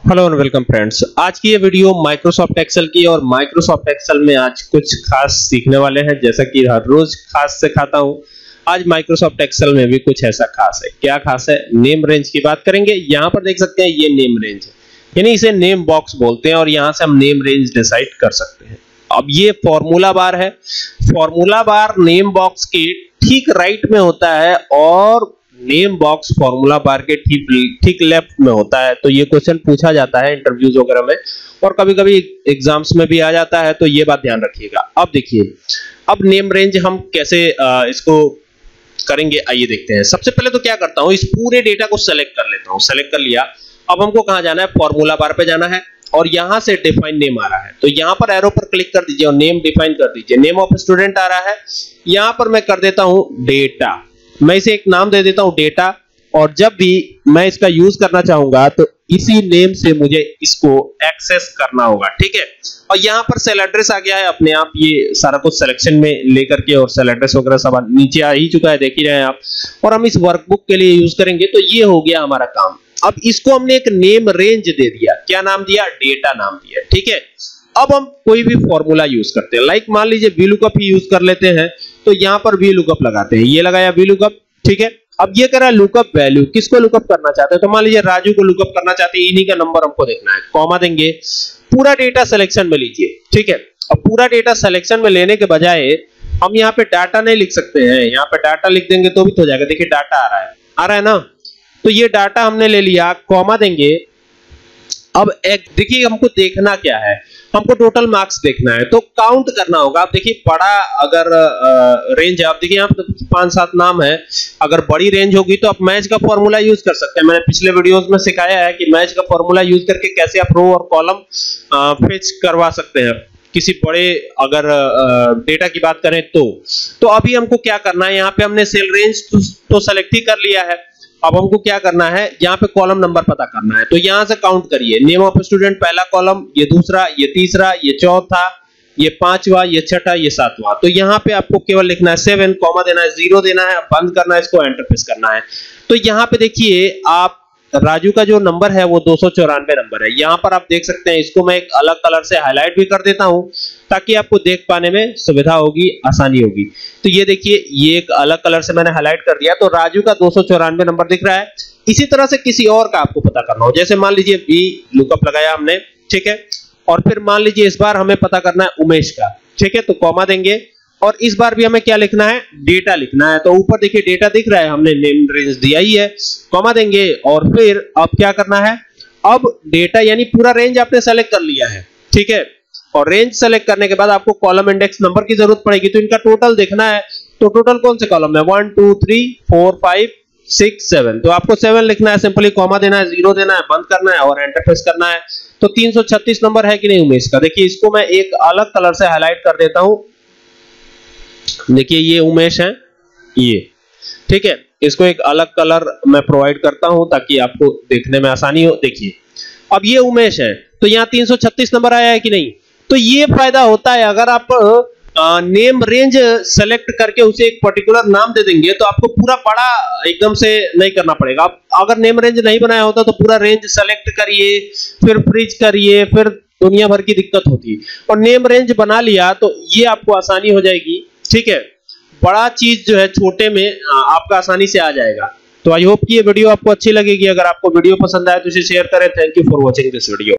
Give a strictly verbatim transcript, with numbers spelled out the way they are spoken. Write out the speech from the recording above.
Hello and welcome friends. आज की ये वीडियो माइक्रोसॉफ्ट एक्सेल की और माइक्रोसॉफ्ट एक्सेल में आज कुछ खास सीखने वाले हैं। जैसा कि हर रोज खास सिखाता हूं, आज माइक्रोसॉफ्ट एक्सेल में भी कुछ ऐसा खास है। क्या खास है? नेम रेंज की बात करेंगे। यहां पर देख सकते हैं ये नेम रेंज है, यानी इसे नेम बॉक्स बोलते हैं और यहां से हम नेम रेंज डिसाइड कर सकते हैं। अब ये फॉर्मूला बार है। फॉर्मूला बार नेम बॉक्स के ठीक राइट में होता है और नेम बॉक्स फॉर्मूला बार के ठीक ठीक लेफ्ट में होता है। तो ये क्वेश्चन पूछा जाता है इंटरव्यूज वगैरह में और कभी-कभी एग्जाम्स में भी आ जाता है, तो ये बात ध्यान रखिएगा। अब देखिए, अब नेम रेंज हम कैसे आ, इसको करेंगे, आइए देखते हैं। सबसे पहले तो क्या करता हूं, इस पूरे डेटा को सेलेक्ट कर लेता हूं। सेलेक्ट कर लिया। अब हमको कहां जाना है? फॉर्मूला बार पे जाना है और यहां से डिफाइन नेम आ रहा है, तो यहां पर एरो पर क्लिक कर दीजिए और नेम डिफाइन कर दीजिए। नेम ऑफ स्टूडेंट आ रहा है, यहां पर मैं कर देता हूं डेटा। मैं इसे एक नाम दे देता हूं डेटा, और जब भी मैं इसका यूज करना चाहूंगा तो इसी नेम से मुझे इसको एक्सेस करना होगा, ठीक है। और यहां पर सेल एड्रेस आ गया है अपने आप, ये सारा कुछ सिलेक्शन में लेकर के, और सेल एड्रेस वगैरह सब नीचे आ ही चुका है, देख ही रहे हैं आप। और हम इस वर्कबुक के लिए यूज करेंगे, तो ये हो गया हमारा काम। अब इसको हमने एक नेम रेंज दे दिया। क्या नाम दिया? डेटा नाम दिया, ठीक है। अब हम कोई भी फॉर्मूला यूज करते हैं, लाइक मान लीजिए वी लुकअप ही यूज कर लेते हैं, तो यहां पर वी लुकअप लगाते हैं। ये लगाया वी लुकअप, ठीक है। अब ये करा लुकअप वैल्यू, किसको लुकअप करना चाहते हैं? तो मान लीजिए राजू को लुकअप करना चाहते हैं, इन्हीं का नंबर हमको देखना है। कॉमा देंगे, पूरा डेटा सिलेक्शन में लीजिए, ठीक है। अब पूरा डेटा सिलेक्शन में लेने के बजाय हम यहाँ पे डाटा नहीं लिख सकते हैं, यहाँ पे डाटा लिख देंगे तो भी तो हो जाएगा। देखिए डाटा आ रहा है, आ रहा है ना। तो ये डाटा हमने ले लिया, कॉमा देंगे। अब एक देखिए, हमको देखना क्या है, हमको टोटल मार्क्स देखना है, तो काउंट करना होगा। आप देखिए बड़ा अगर आ, रेंज, आप देखिए यहाँ पे पांच सात नाम है, अगर बड़ी रेंज होगी तो आप मैच का फॉर्मूला यूज कर सकते हैं। मैंने पिछले वीडियोस में सिखाया है कि मैच का फॉर्मूला यूज करके कैसे आप रो और कॉलम फेच करवा सकते हैं किसी बड़े अगर डेटा की बात करें तो। तो अभी हमको क्या करना है, यहाँ पे हमने सेल रेंज तो, तो सेलेक्ट ही कर लिया है। अब हमको क्या करना है, यहाँ पे कॉलम नंबर पता करना है, तो यहां से काउंट करिए। नेम ऑफ स्टूडेंट पहला कॉलम, ये दूसरा, ये तीसरा, ये चौथा, ये पांचवा, ये छठा, ये सातवां। तो यहाँ पे आपको केवल लिखना है सेवन, कॉमा देना है, जीरो देना है, बंद करना है, इसको एंटर प्रेस करना है। तो यहाँ पे देखिए आप राजू का जो नंबर है वो दो सौ चौरानवे नंबर है। यहाँ पर आप देख सकते हैं, इसको मैं एक अलग कलर से हाईलाइट भी कर देता हूं ताकि आपको देख पाने में सुविधा होगी, आसानी होगी। तो ये देखिए, ये एक अलग कलर से मैंने हाईलाइट कर दिया, तो राजू का दो सौ चौरानवे नंबर दिख रहा है। इसी तरह से किसी और का आपको पता करना हो, जैसे मान लीजिए वी लुकअप लगाया हमने, ठीक है। और फिर मान लीजिए इस बार हमें पता करना है उमेश का, ठीक है, तो कॉमा देंगे। और इस बार भी हमें क्या लिखना है? डेटा लिखना है। तो ऊपर देखिए डेटा दिख रहा है, हमने नेम रेंज दिया ही है, कॉमा देंगे। और फिर अब क्या करना है, अब डेटा यानी पूरा रेंज आपने सेलेक्ट कर लिया है, ठीक है। और रेंज सेलेक्ट करने के बाद आपको कॉलम इंडेक्स नंबर की जरूरत पड़ेगी, तो इनका टोटल देखना है। तो टोटल कौन से कॉलम है? One two three four five six seven, तो आपको सेवन लिखना है, सिंपली कॉमा देना है, जीरो देना है, बंद करना है और एंटर प्रेस करना है। तो तीन सौ छत्तीस नंबर है कि नहीं उमेश का? देखिए इसको मैं एक अलग कलर से हाईलाइट कर देता हूं। देखिए ये उमेश है, ये, ठीक है। इसको एक अलग कलर मैं प्रोवाइड करता हूं ताकि आपको देखने में आसानी हो। देखिए अब ये उमेश है, तो यहाँ तीन सौ छत्तीस नंबर आया है कि नहीं? तो ये फायदा होता है, अगर आप आ, नेम रेंज सेलेक्ट करके उसे एक पर्टिकुलर नाम दे देंगे तो आपको पूरा बड़ा एकदम से नहीं करना पड़ेगा। आप अगर नेम रेंज नहीं बनाया होता तो पूरा रेंज सेलेक्ट करिए, फिर फ्रीज करिए, फिर दुनिया भर की दिक्कत होती। और नेम रेंज बना लिया तो ये आपको आसानी हो जाएगी, ठीक है। बड़ा चीज जो है छोटे में आपका आसानी से आ जाएगा। तो आई होप कि ये वीडियो आपको अच्छी लगेगी। अगर आपको वीडियो पसंद आए तो इसे शेयर करें। Thank you for watching this video.